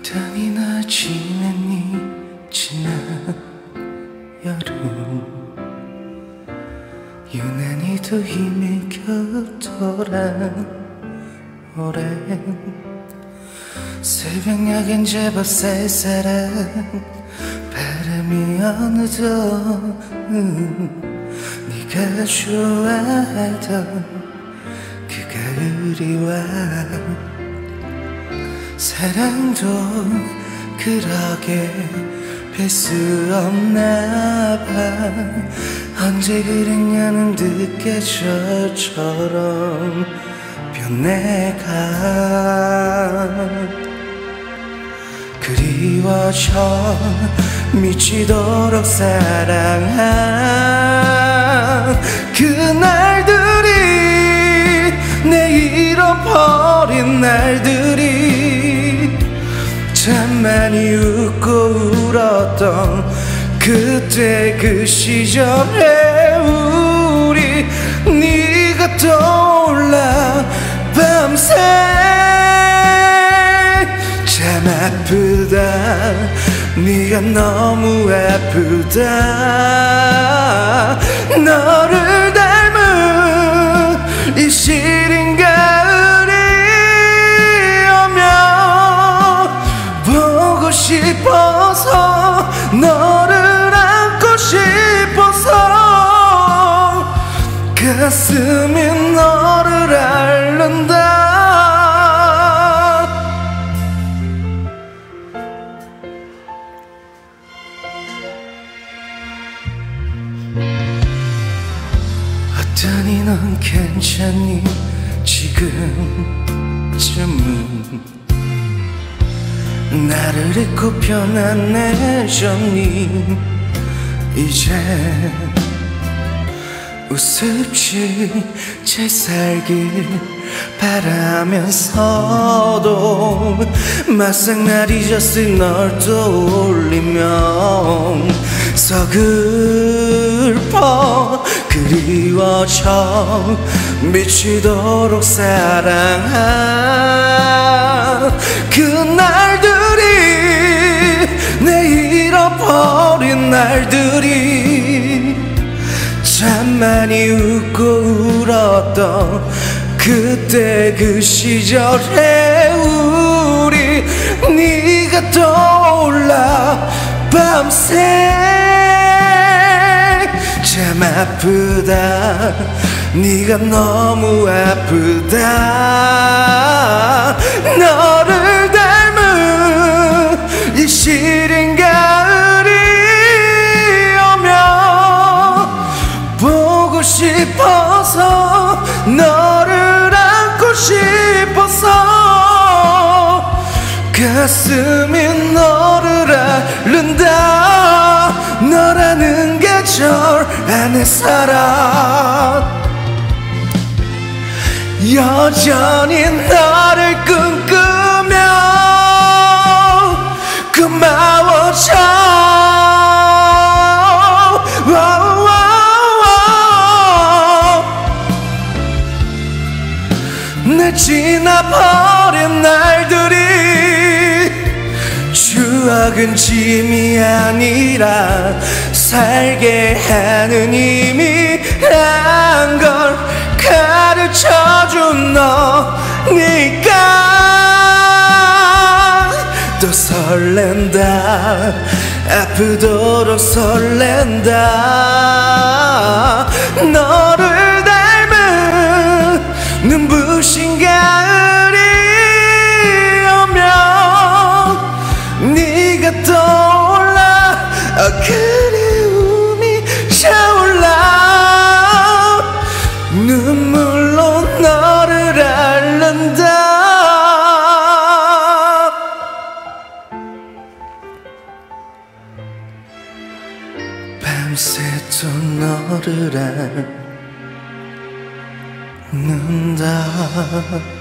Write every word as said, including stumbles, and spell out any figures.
어떠니나 지냈니 지난 여름 유난히도 힘이 겹더란 오랜 새벽녘엔 제법 쌀쌀한 바람이 어느덧 음, 네가 좋아하던 그 가을이 와 사랑도 그러게 별 수 없나 봐 언제 그랬냐는 늦계절처럼 변해가 그리워져 미치도록 사랑한 그날들이 내 잃어버린 날들이 참 많이 웃고 울었던 그때 그 시절에 우리 네가 떠올라 밤새 참 아프다 네가 너무 아프다 너를 닮은 이 시린 가을이 오면 보고 싶어서 너를 안고 싶어서 가슴이 너를 앓는다 어떠니 넌 괜찮니 지금쯤은 나를 잊고 편안해졌니 이제 우습지 잘 살길 바라면서도 막상 날 잊었을 널 떠올리면 서글퍼 그리워져 미치도록 사랑한 그날들이 내 잃어버린 날들이 참 많이 웃고 울었던 그때 그 시절에 우리 네가 떠올라 밤새 참 아프다 네가 너무 아프다 너를 닮은 이 시린 가을이 오면 보고 싶어서 너를 안고 싶어서 가슴이 너를 앓는다 너라는 계절 안에 살아 여전히 너를 꿈꾸며 고마워져 내 지나버린 날들이 추억은 짐이 아니라 살게 하는 힘이란 걸 가르쳐준 너니까 또 설렌다 아프도록 설렌다 너를 닮은 눈부신 가을이 오면 네가 떠올라 그리움이 차올라 눈물로 너를 앓는다 밤새 또 너를 앓는다